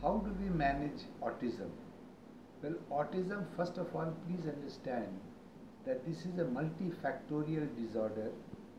How do we manage autism? Well, autism, first of all, please understand that this is a multifactorial disorder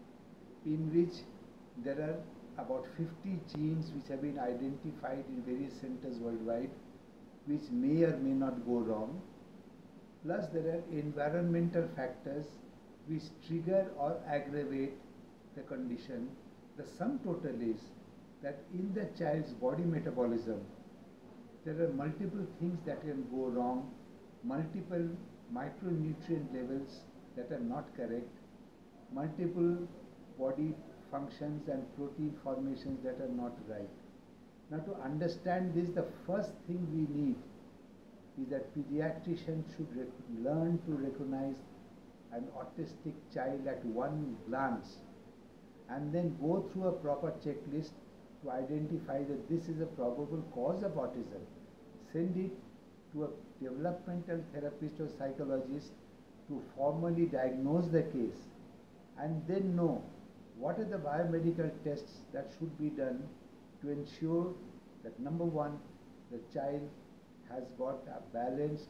in which there are about 50 genes which have been identified in various centers worldwide, which may or may not go wrong. Plus, there are environmental factors which trigger or aggravate the condition. The sum total is that in the child's body metabolism, there are multiple things that can go wrong, multiple micronutrient levels that are not correct, multiple body functions and protein formations that are not right. Now, to understand this, the first thing we need is that pediatricians should learn to recognize an autistic child at one glance and then go through a proper checklist to identify that this is a probable cause of autism. Send it to a developmental therapist or psychologist to formally diagnose the case and then know what are the biomedical tests that should be done to ensure that number one, the child has got a balanced,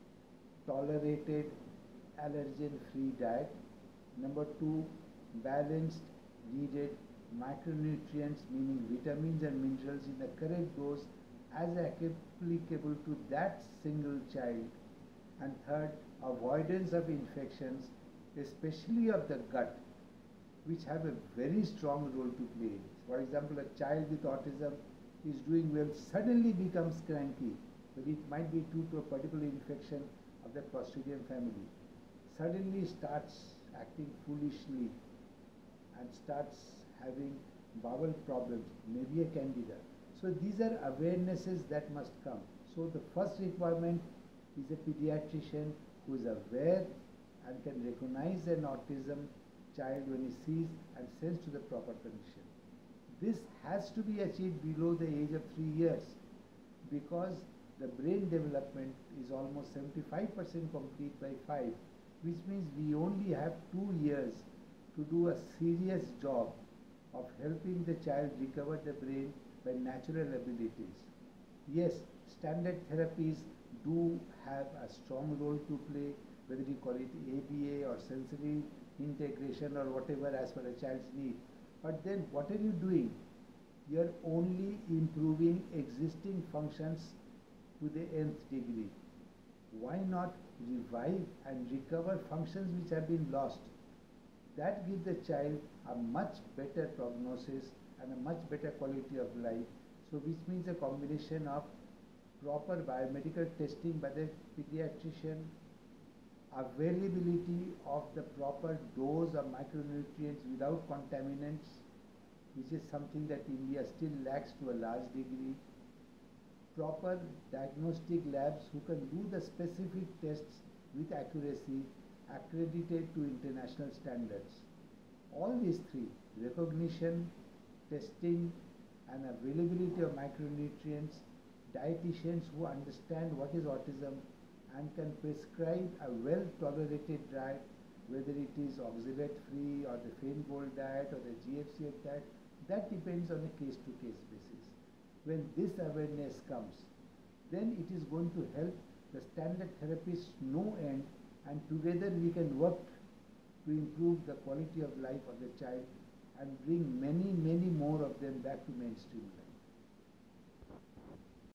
tolerated, allergen-free diet. Number two, balanced, needed micronutrients, meaning vitamins and minerals in the correct dose as applicable to that single child. And third, avoidance of infections, especially of the gut, which have a very strong role to play. For example, a child with autism is doing well, suddenly becomes cranky, but it might be due to a particular infection of the Clostridium family. Suddenly starts acting foolishly and starts having bowel problems, maybe a candida. So these are awarenesses that must come. So the first requirement is a pediatrician who is aware and can recognize an autism child when he sees and sends to the proper condition. This has to be achieved below the age of 3 years because the brain development is almost 75% complete by 5, which means we only have 2 years to do a serious job of helping the child recover the brain by natural abilities. Yes, standard therapies do have a strong role to play, whether you call it ABA or sensory integration or whatever as per a child's need. But then what are you doing? You are only improving existing functions to the nth degree. Why not revive and recover functions which have been lost? That gives the child a much better prognosis and a much better quality of life. So which means a combination of proper biomedical testing by the pediatrician, availability of the proper dose of micronutrients without contaminants, which is something that India still lacks to a large degree, proper diagnostic labs who can do the specific tests with accuracy accredited to international standards. All these three, recognition, testing, and availability of micronutrients, dietitians who understand what is autism and can prescribe a well-tolerated diet, whether it is oxalate-free or the Feingold diet or the GFCF diet, that depends on a case-to-case basis. When this awareness comes, then it is going to help the standard therapists no end, and together we can work to improve the quality of life of the child and bring many, many more of them back to mainstream life.